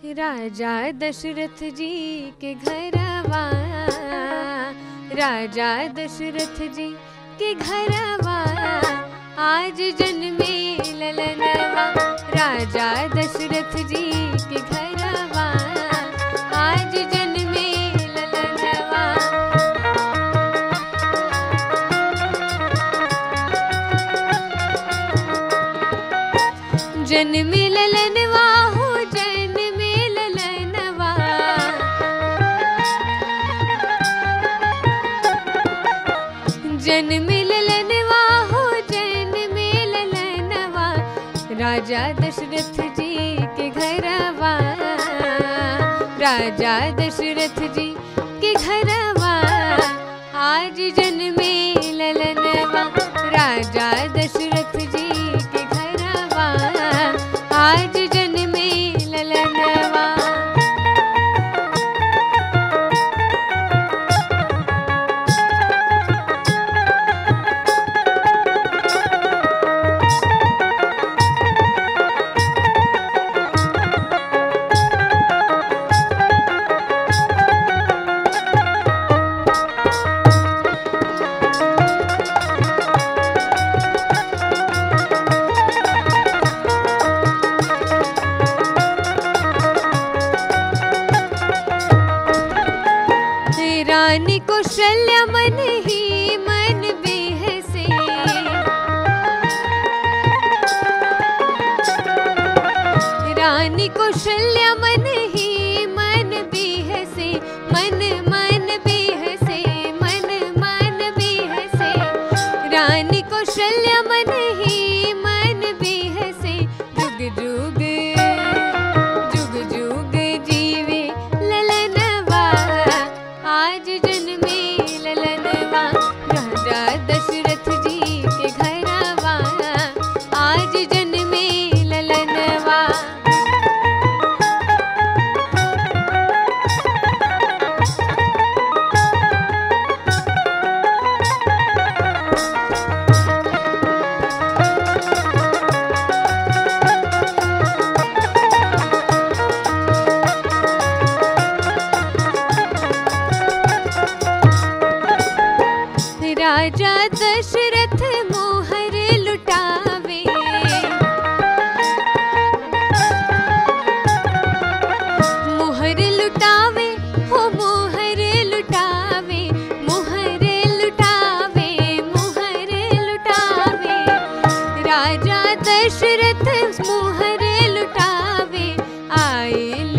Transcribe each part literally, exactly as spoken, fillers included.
राजा दशरथ जी के घरवा, राजा दशरथ जी के घरवा, आज जन्मे ललनवा। राजा दशरथ जी के घरवा, आज जन्मे ललनवा। जन्मे ललनवा हो जन्मे ललनवा, जन्मे ललनवा हो जन्मे ललनवा। राजा दशरथ जी के घरवा, राजा दशरथ जी के घरवा, आज जन्मे ललनवा। राजा दशरथ जी के घरवा, आज जन्मे ललनवा। रानी कौशल्या मन ही मन बेहसे, रानी कौशल्या मन ही मन बेहसे, मन मन बेहसे, मन मन बेहसे। रानी कौशल्या मन ही मन बेहसे, जुग जुग जुग जुग जीवे ललनवा, आज जन्मे ललनवा। राजा दशरथ जी के घरवा, आज जन्मे ललनवा। राजा दशरथ मोहर लुटावे, मोहर लुटावे हो मोहर लुटावे, मोहर लुटावे, मोहर लुटावे। राजा दशरथ मोहर लुटावे, आइल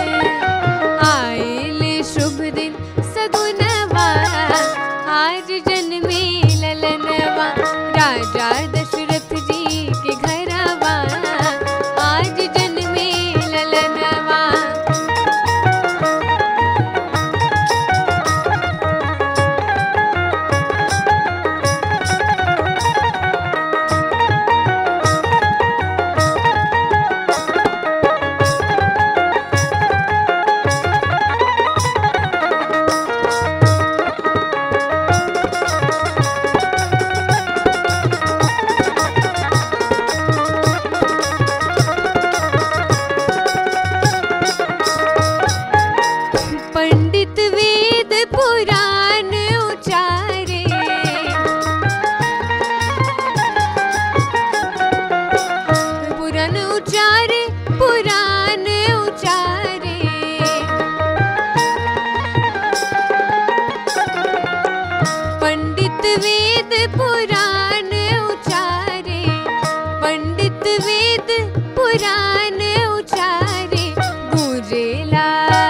आइल शुभ दिन सगुनवा, आज जन्मे ललनवा। राजा दशरथ जी के घरवा, आज जन्मे ललनवा। पंडित वेद पुराण उचारे, पुराण उचारे, पुराण उचारे। पंडित वेद पुराण उचारे, पंडित वेद पुराण उचारे। गूंजेला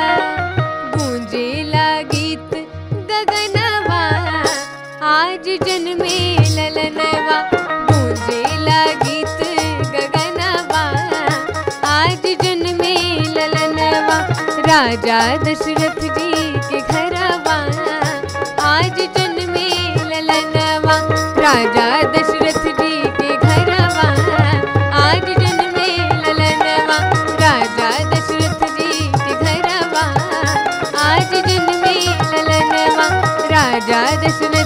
गूंजेला गीत गगनवा, आज जन्मे ललनवा। गूंजेला गीत गगनवा, आज जन्मे ललनवा। राजा दशरथ जी के घरवा, आज जन्मे ललनवा। राजा दशरथ जी के घरवा, आज जन्मे ललनवा। राजा दशरथ जी के घरवा, आज जन्मे ललनवा। राजा दशरथ